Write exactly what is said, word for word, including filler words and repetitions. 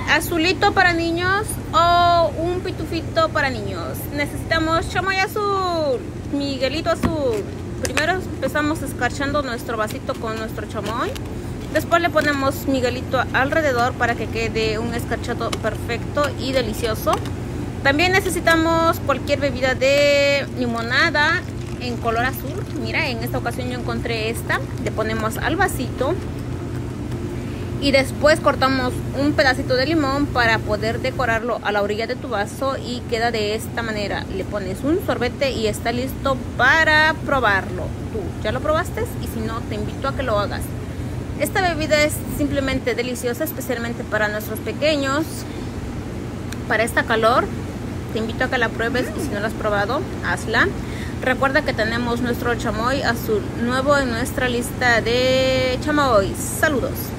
azulito para niños o un pitufito para niños. Necesitamos chamoy azul, Miguelito azul. Primero empezamos escarchando nuestro vasito con nuestro chamoy. Después le ponemos Miguelito alrededor para que quede un escarchado perfecto y delicioso. También necesitamos cualquier bebida de limonada en color azul. Mira, en esta ocasión yo encontré esta. Le ponemos al vasito. Y después cortamos un pedacito de limón para poder decorarlo a la orilla de tu vaso y queda de esta manera. Le pones un sorbete y está listo para probarlo. ¿Tú ya lo probaste? Y si no, te invito a que lo hagas. Esta bebida es simplemente deliciosa, especialmente para nuestros pequeños. Para esta calor, te invito a que la pruebes y si no la has probado, hazla. Recuerda que tenemos nuestro chamoy azul nuevo en nuestra lista de chamoy. Saludos.